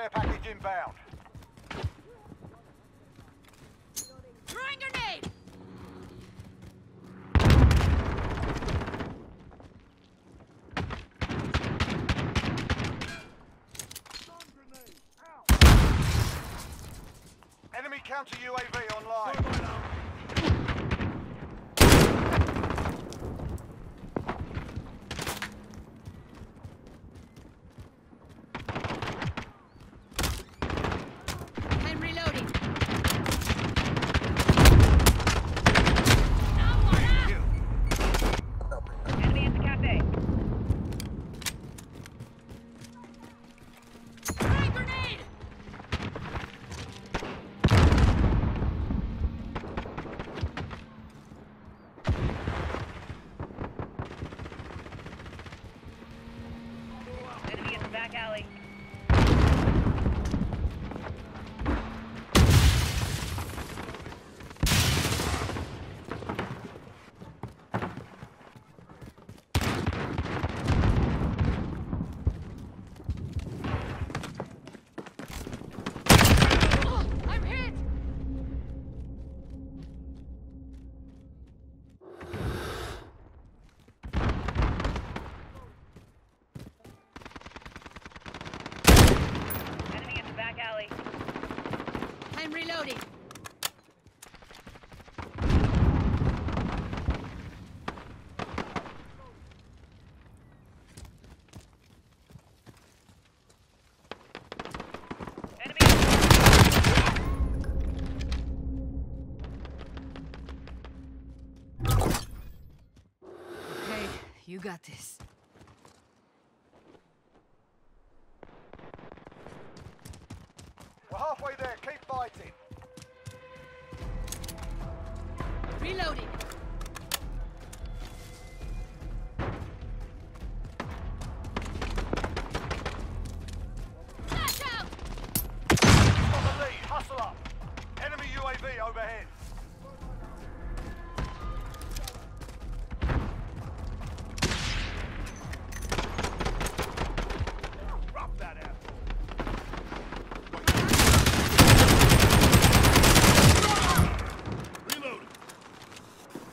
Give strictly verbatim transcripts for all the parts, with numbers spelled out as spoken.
care package inbound. Throwing grenade! Enemy counter U A V online. I'm reloading. Enemy at the cafe. Throwing grenade! Enemy in the back alley. Oh, I'm hit! Enemy in the back alley. I'm reloading. Enemy. Okay, you got this. We're halfway there. Keep fighting. Reloading. Flash out! On the lead. Hustle up. Enemy U A V overhead. Rough that out. Reloading.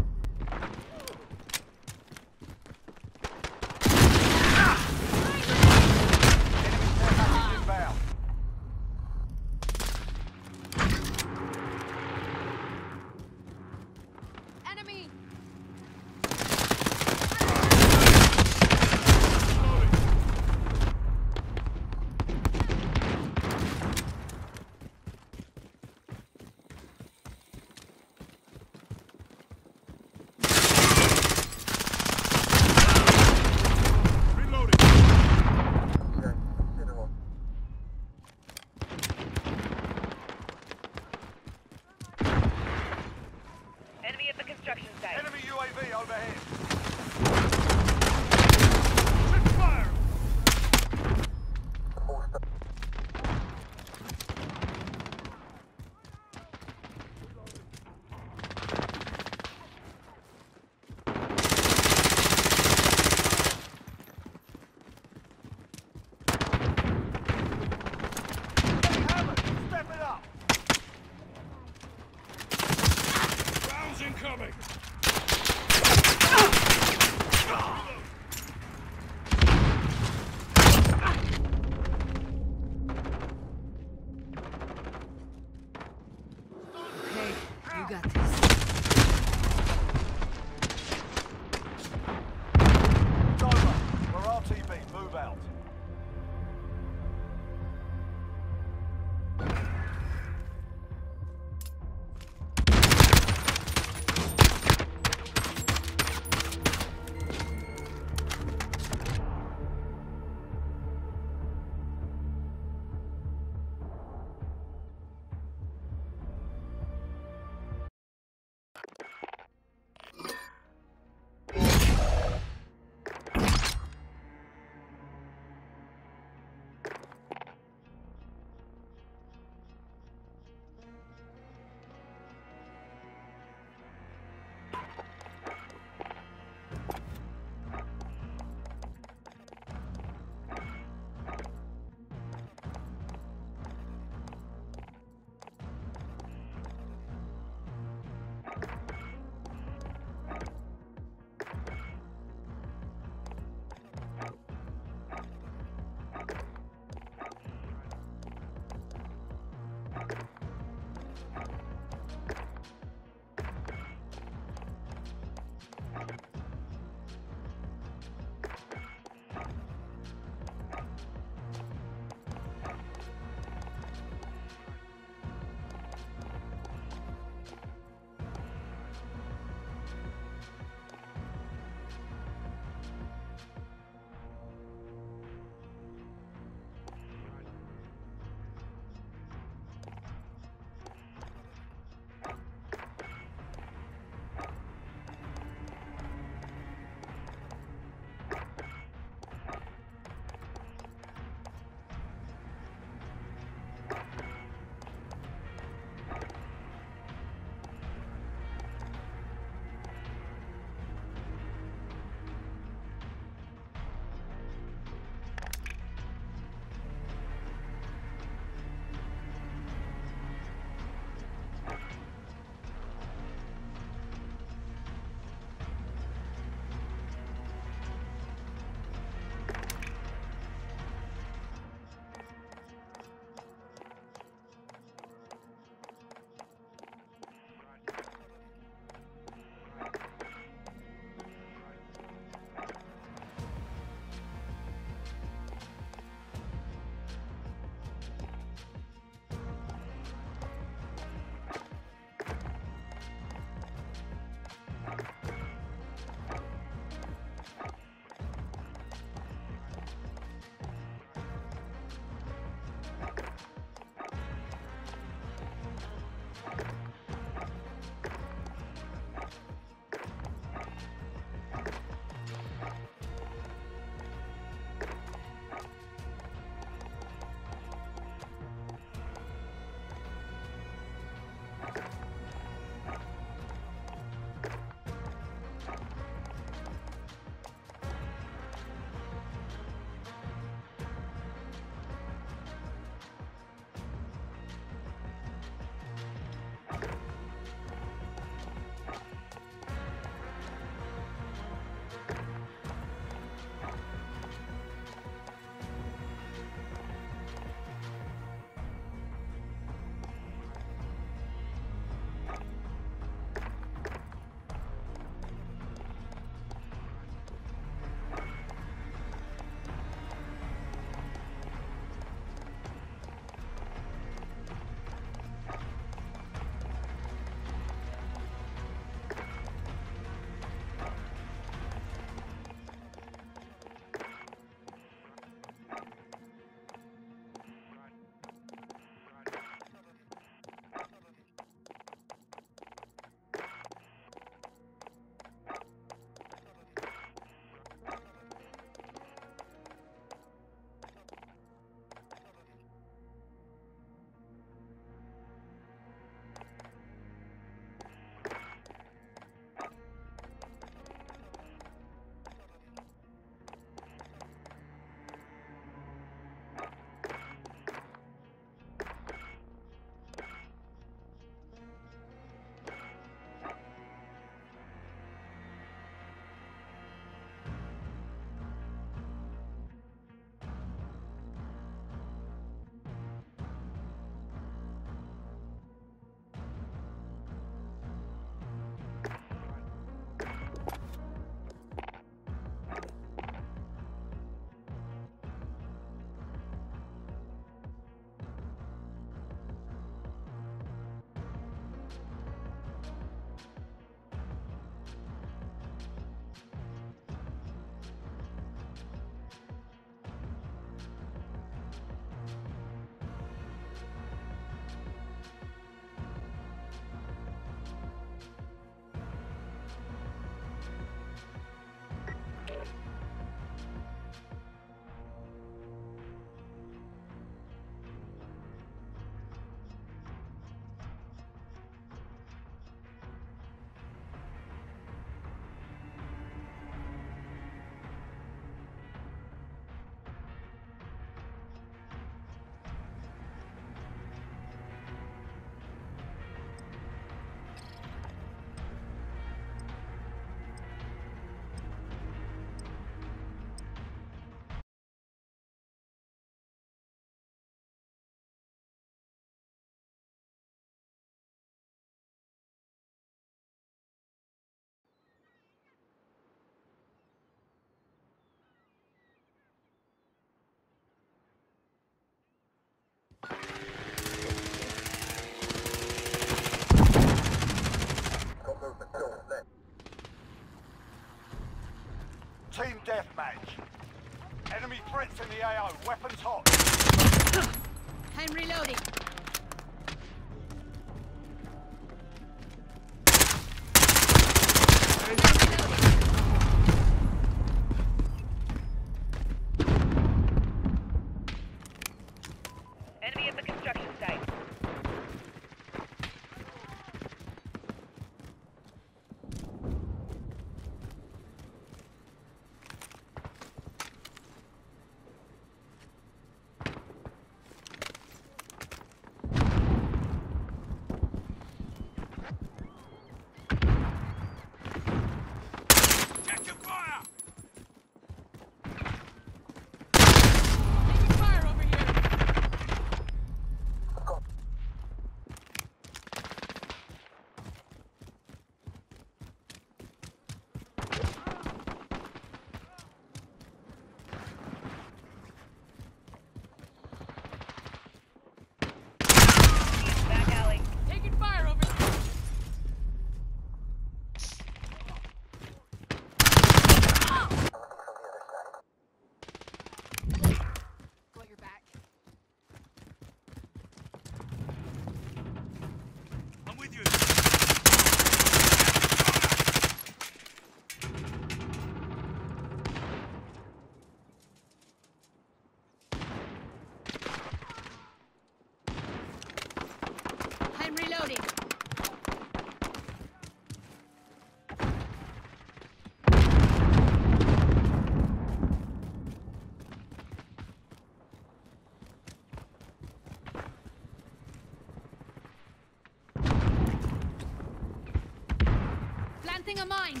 Planting a mine.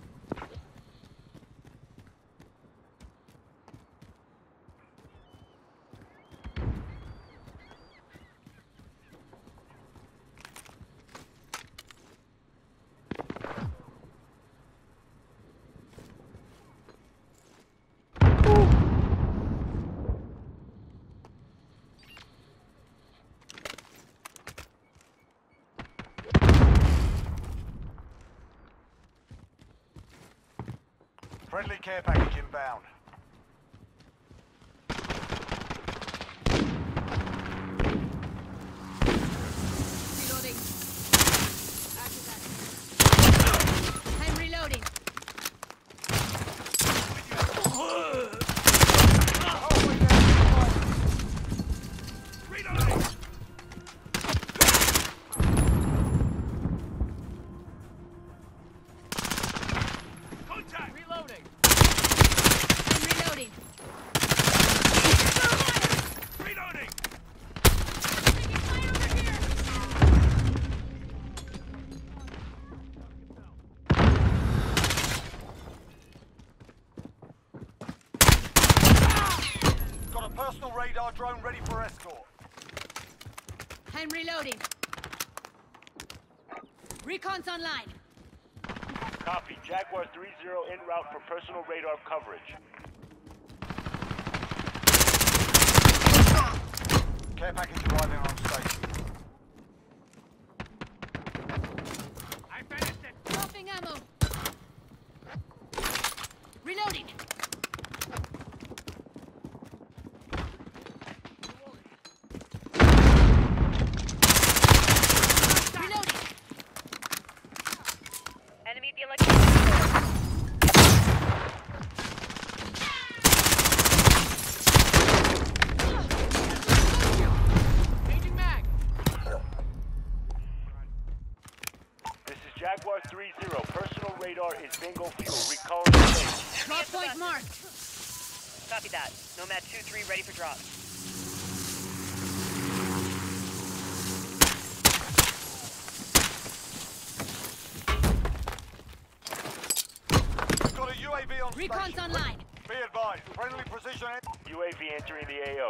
Friendly care package inbound. Reloading. After that. I'm reloading. Halfway down the line. Reloading! Contact! Reloading! I'm reloading. Reloading! Taking fire over here. Got a personal radar drone ready for escort. I'm reloading. Recon's online. Copy. Jaguar three zero en route for personal radar coverage. Care package arriving on station. I finished it! Dropping ammo. Reloading. Reloading. Enemy at the electronic store. Changing mag. This is Jaguar three zero. Personal radar is bingo fuel. Recalling the base. Drop point marked. Copy that. Nomad two three ready for drop. Got a U A V on Recon's station. online. Be advised, friendly precision en- U A V entering the A O.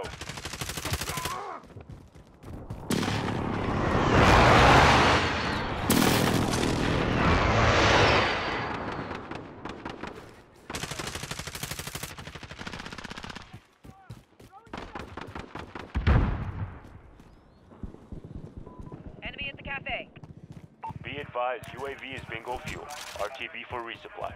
Enemy at the cafe. Be advised, U A V is bingo fuel. R T B for resupply.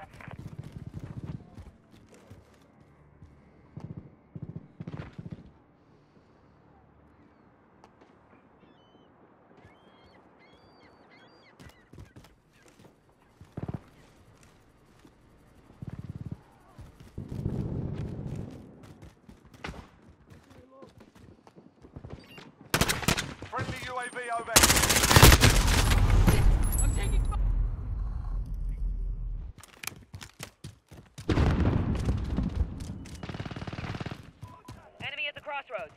Friendly U A V over. I'm taking fire. Enemy at the crossroads.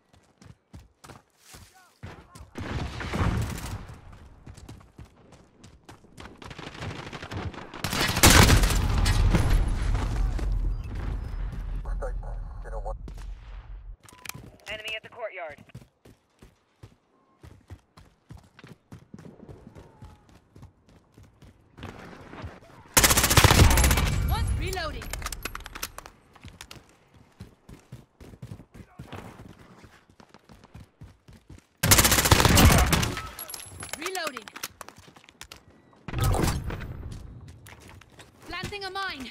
Enemy at the courtyard. What? Reloading. Reloading. Planting a mine.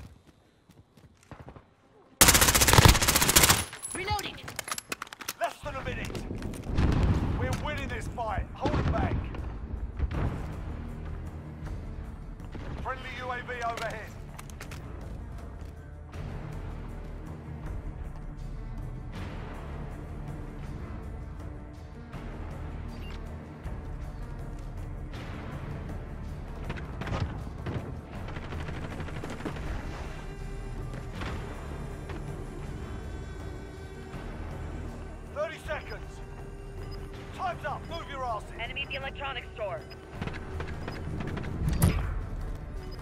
Reloading. Less than a minute. We're winning this fight. Hold it back. Friendly U A V overhead. Thirty seconds. Time's up. Move your asses. Enemy at the electronics store.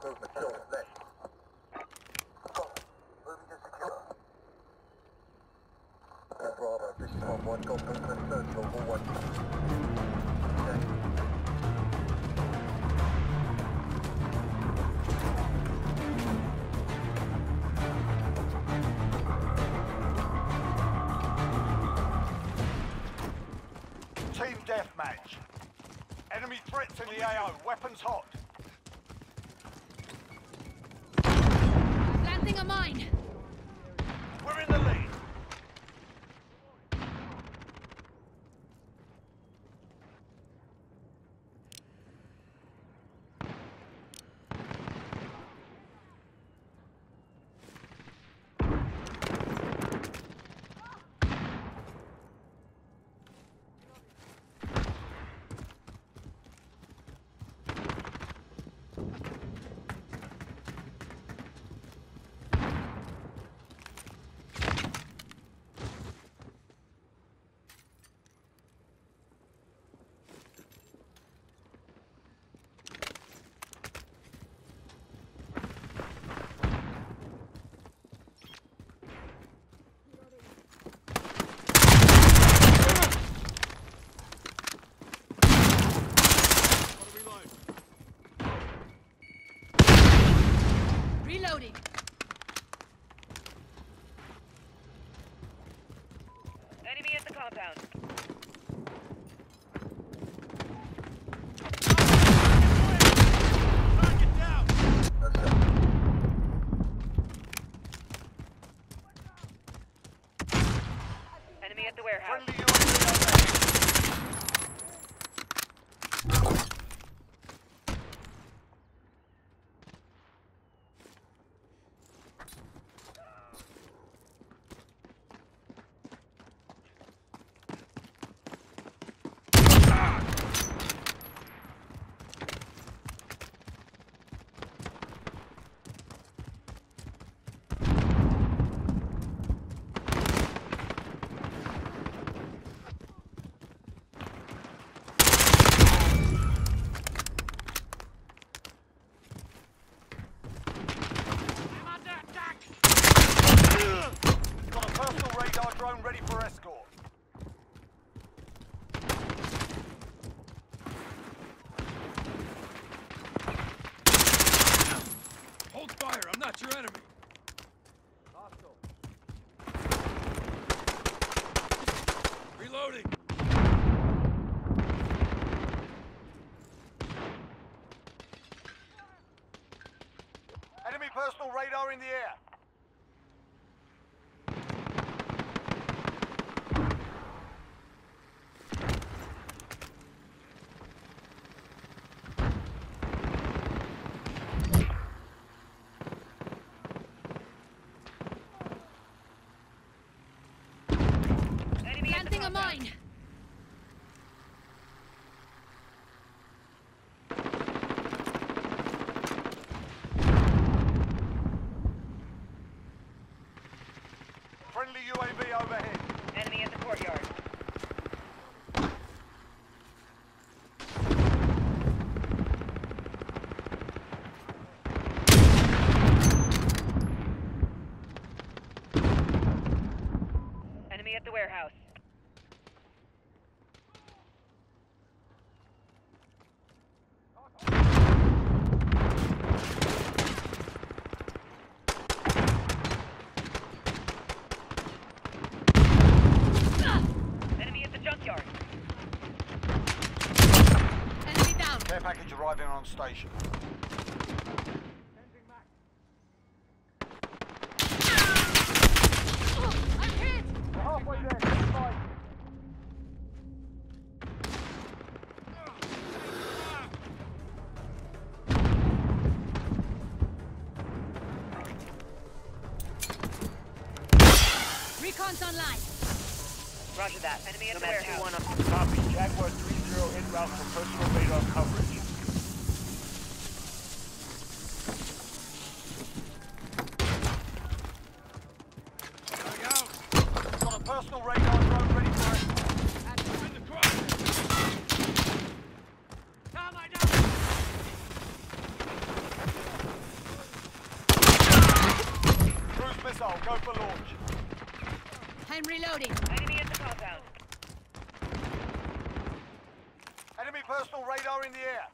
movement still left. Copy. Moving to secure. Uh, Bravo, this is one one. Got movement search on all one. Team deathmatch. Enemy threats in the A O. Weapons hot. Planting a mine. We're in the lead. Reloading. Enemy at the compound. Target down. Enemy at the warehouse. Friendly U A V overhead. Got a personal radar drone ready for escort. Hold fire, I'm not your enemy. Reloading. Enemy personal radar in the air. Enemy at the Planting a compound. mine. Friendly U A V overhead. Enemy at the courtyard. Enemy at the warehouse. Enemy at the junkyard. Enemy down. Care package arriving on station. Oh, I'm hit. We're halfway there. Keep fighting. Recon's online. Roger that. Enemy at the Nomad warehouse. two one up. Copy. Jaguar three zero en route for personal radar coverage. Going out. Got a personal radar drone ready for escort. In the cross. missile. Go for launch. I'm reloading. Enemy at the compound. Enemy personal radar in the air.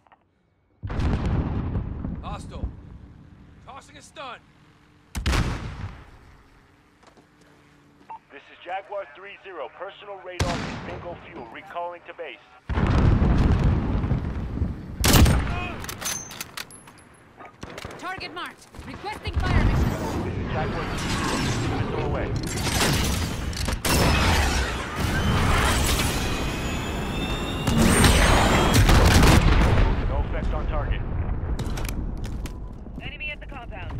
Hostile. Tossing a stun. This is Jaguar three zero. Personal radar is bingo fuel. Recalling to base. Target marked. Requesting fire mission. This is Jaguar three zero. Missile away. No effect on target. Enemy at the compound.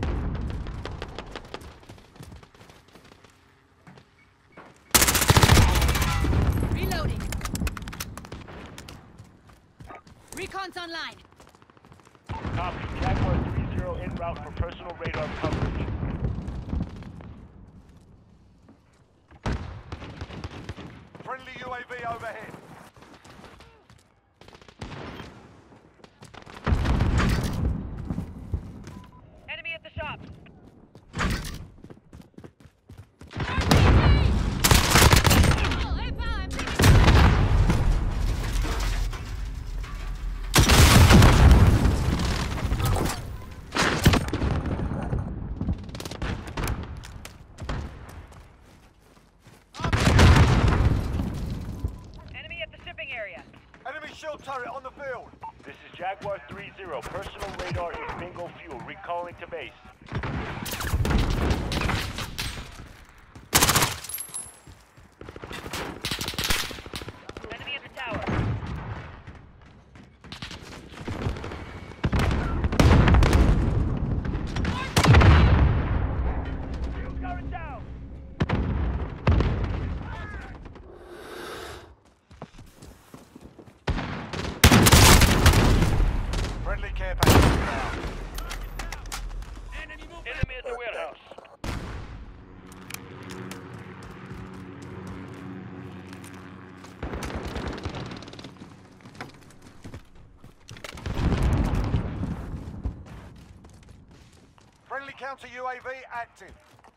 Reloading. Recon's online. Copy. Jaguar three zero en route for personal radar coverage. Friendly U A V overhead. Enemy at the shop. Enemy at the shipping area. Enemy shield turret on the field. This is Jaguar three zero. Personal radar is bingo fuel. Recalling to base. Enemy at the tower. Shield turret down. Friendly care package down. Enemy movement. Enemy at the warehouse. Friendly counter U A V active.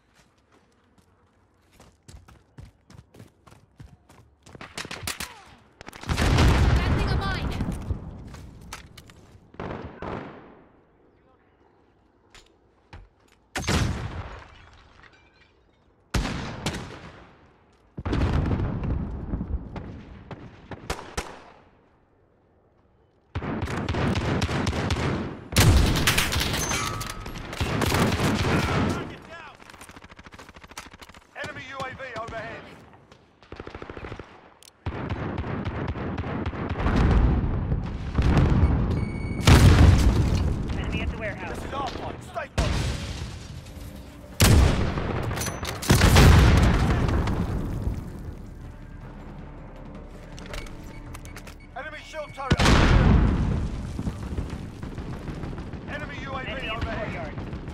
Planting a mine. Enemy U A V overhead. Enemy at the warehouse. This is our fight. Stay focused. Enemy shield turret on the field. Enemy U A V Enemy in the overhead. courtyard.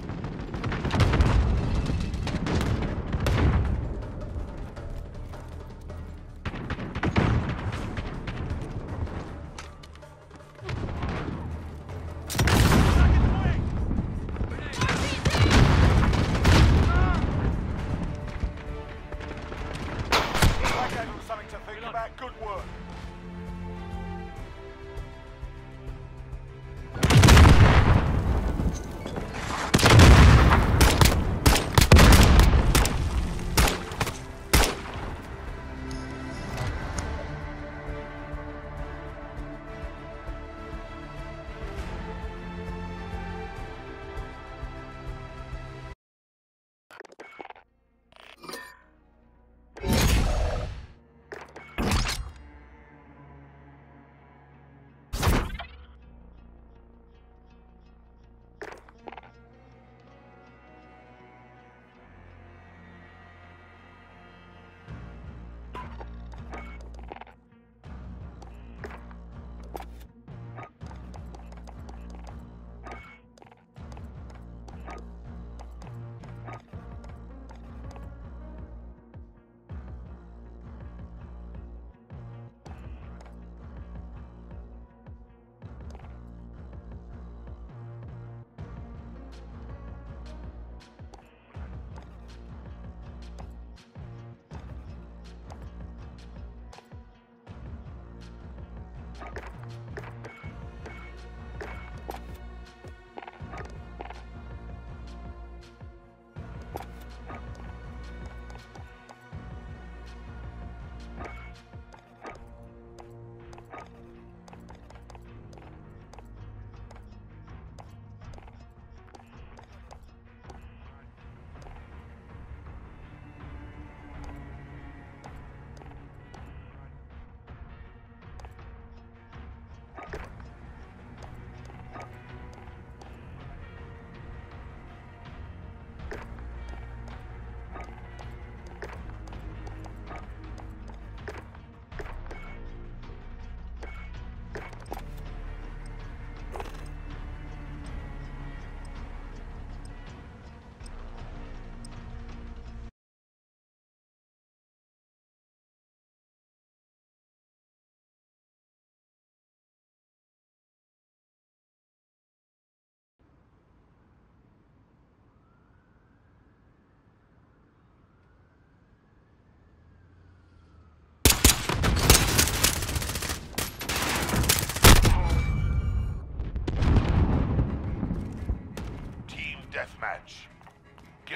That gave them something to think about. Good work.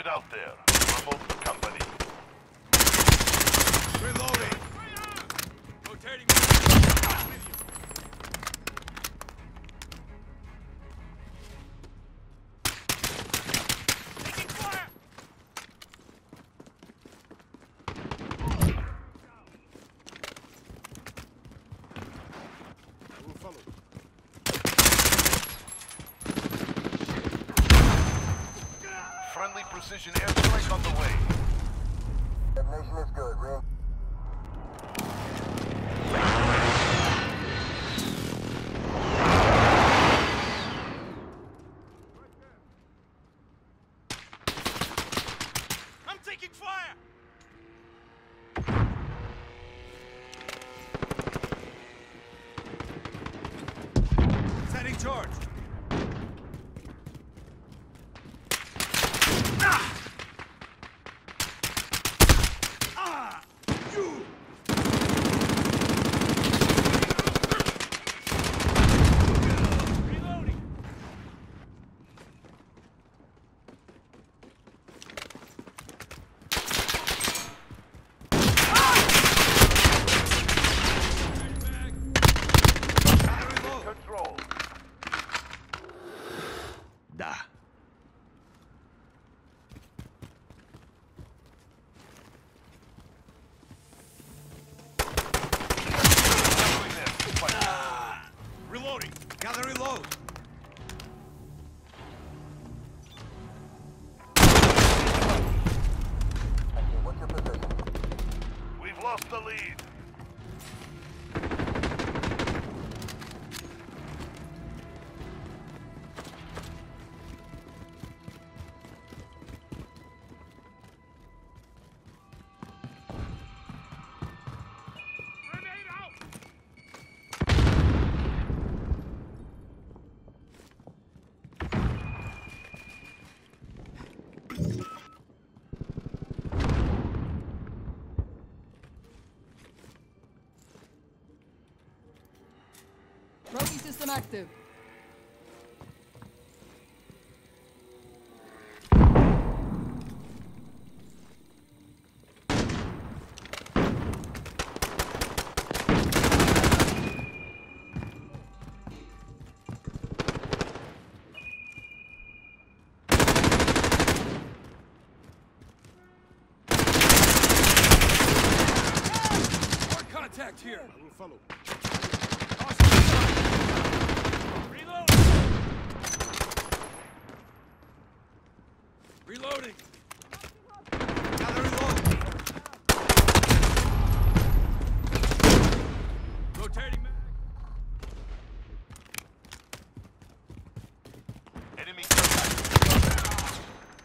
Get out there. Promote the company. Reloading. Rotating. Taking fire. I will follow. Friendly precision airstrike on the way. Detonation is good. Rein- I'm taking fire. Setting charge. Reloading. Control. Da. Doing this. Fight. Reloading. Gotta reload. Okay, what's your position? We've lost the lead. Grenade out. Trophy system active. Hard contact here. I will follow. Reload. Reloading. Gotta reload. Rotating mag. Enemy contact.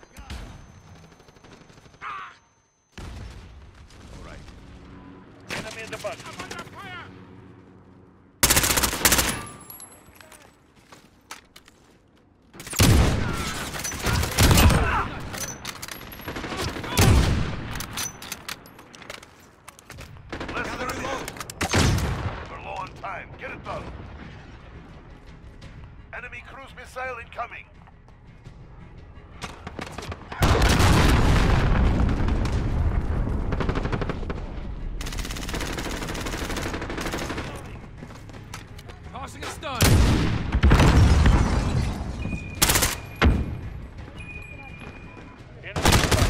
All right. Enemy in the bus. I'm under fire. Less Gotta than a reload. minute. We're low on time. Get it done. Enemy cruise missile incoming. Tossing a stun. Enemy in the bus.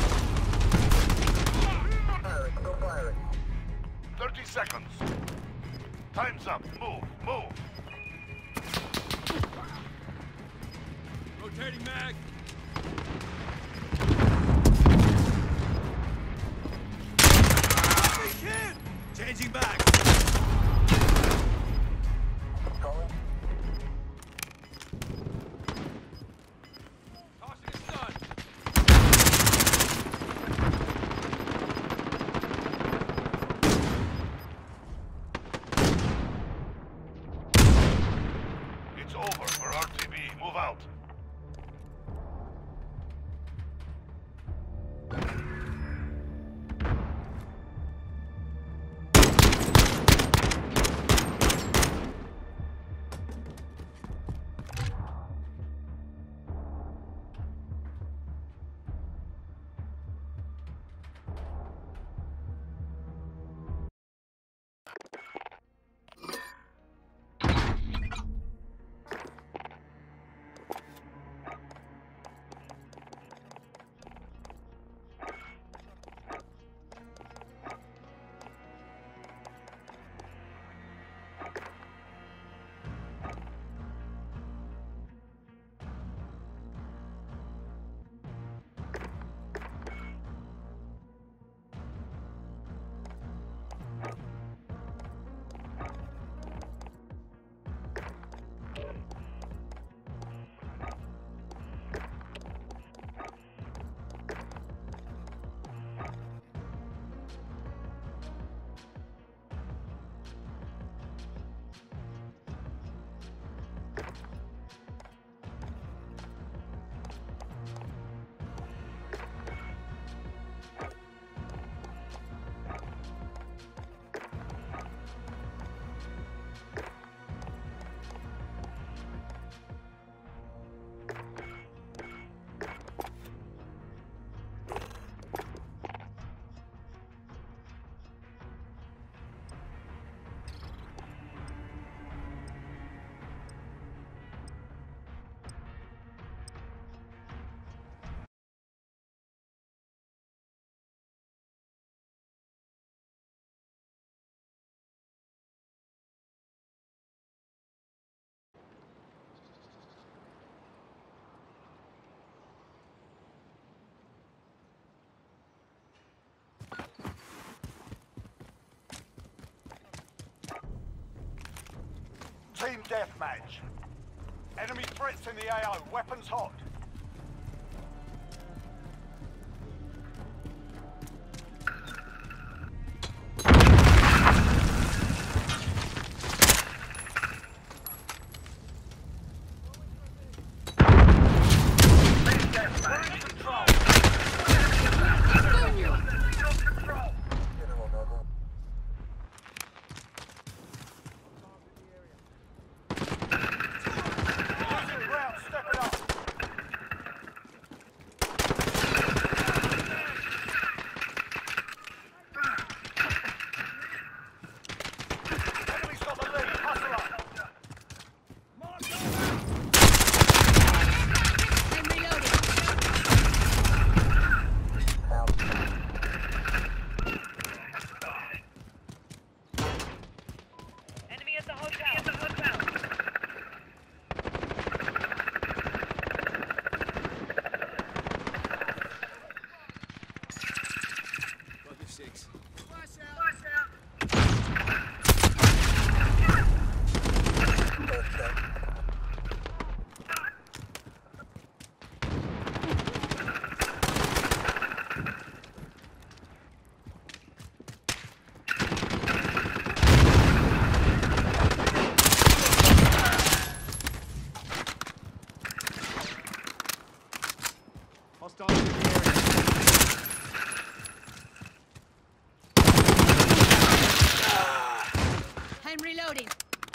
Firing, still firing. thirty seconds. Time's up. Move. Move. Rotating mag. Changing back. Calling. Tossing a stun. It's over for R T B. Move out. Team deathmatch. Enemy threats in the A O. Weapons hot. I'm reloading.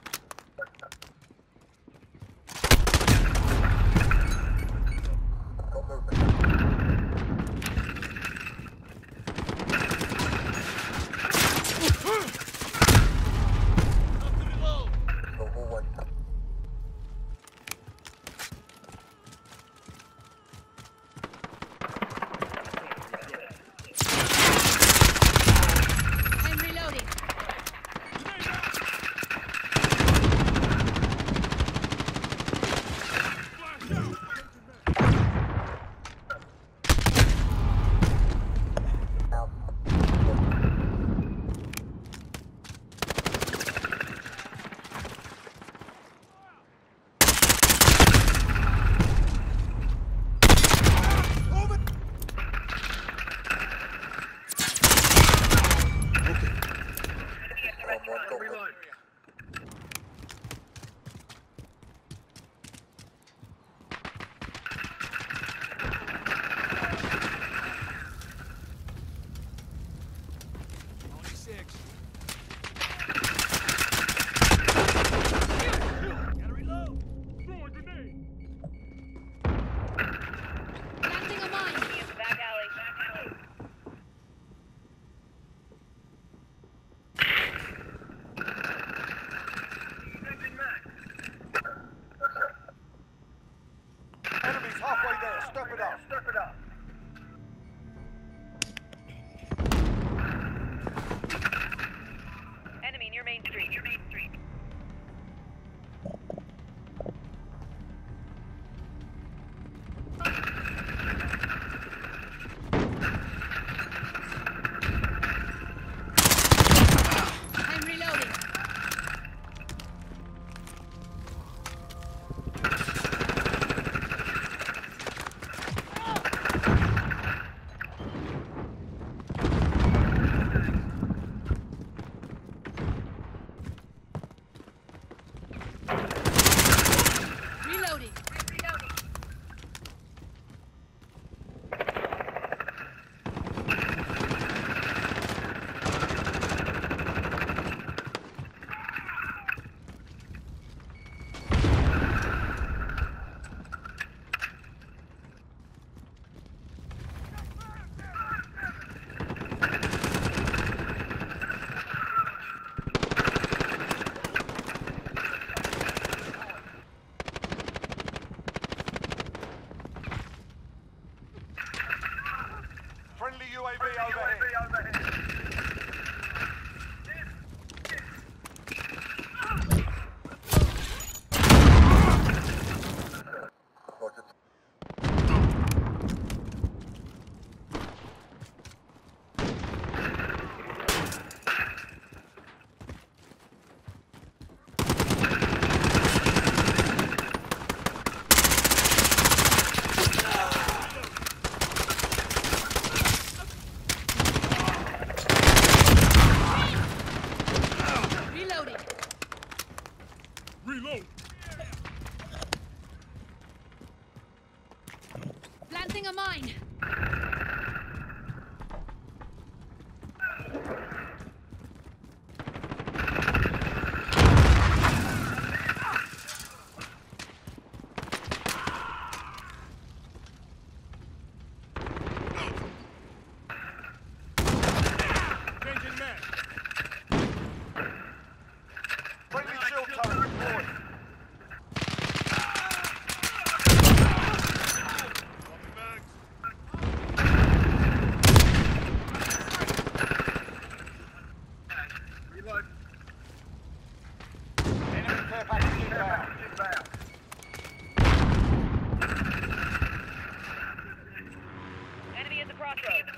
U A V overhead.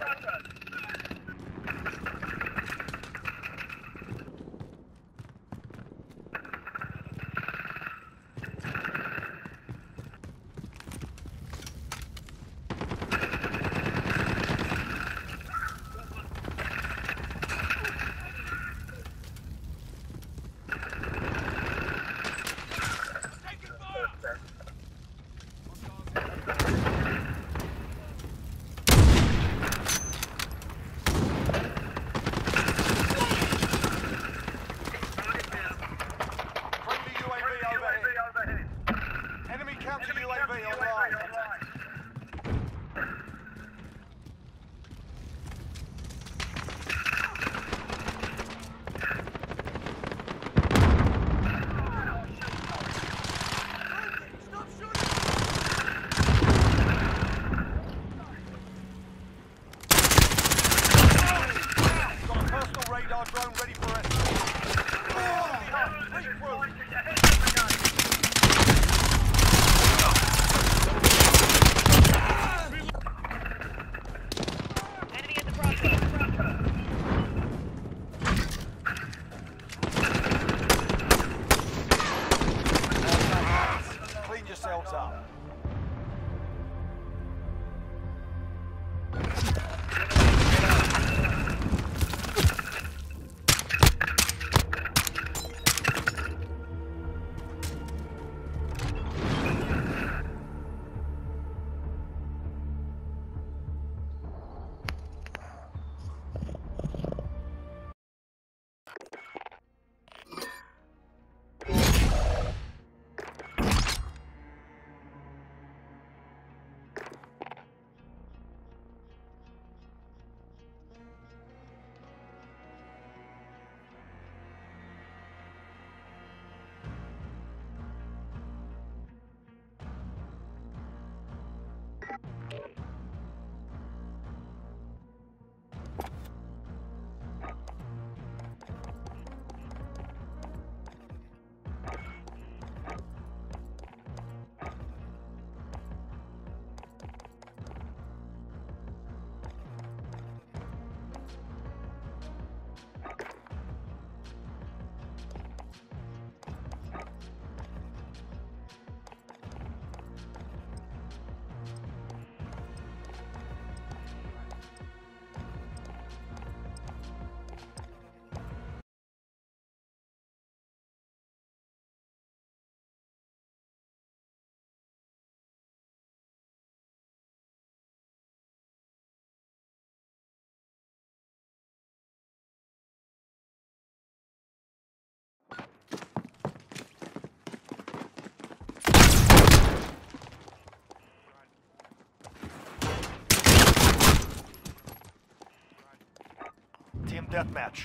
Team deathmatch.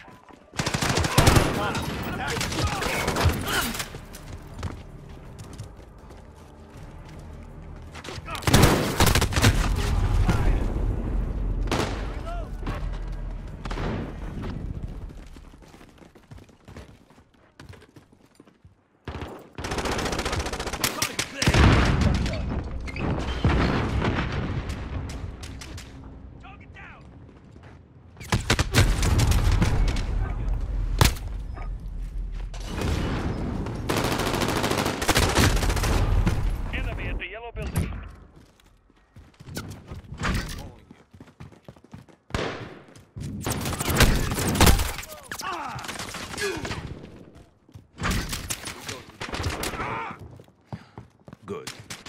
Good.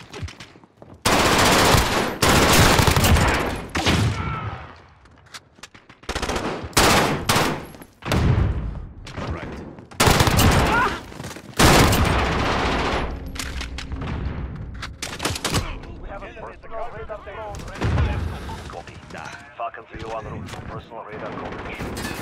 Copy. Falcon three oh one route. Personal radar coverage.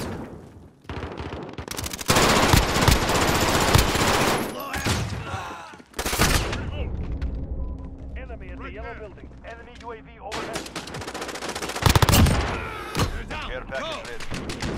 Enemy at the yellow building. Enemy U A V overhead. Care package ready.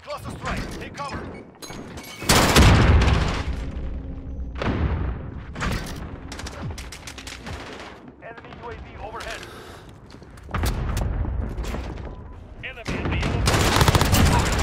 cluster strike. Take cover. Enemy U A V overhead. Enemy in the yellow.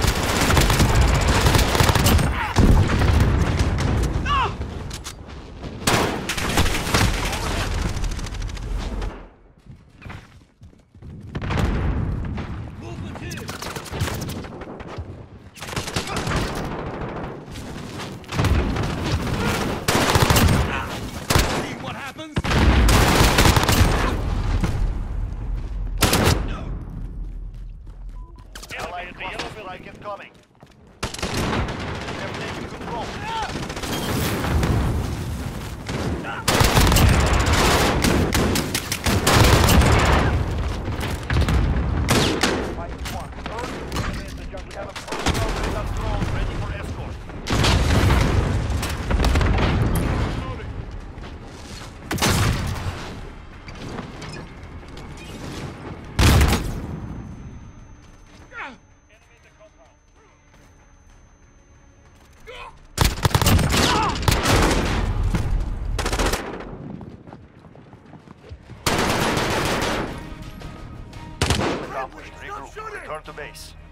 Enemy in the yellow Cluster building. strike incoming. They're taking control. Fight one. Earth. Enemy in the jungle. We have a personal radar drone ready for escort. Enemy in the compound. Accomplished. Regroup. Return to base.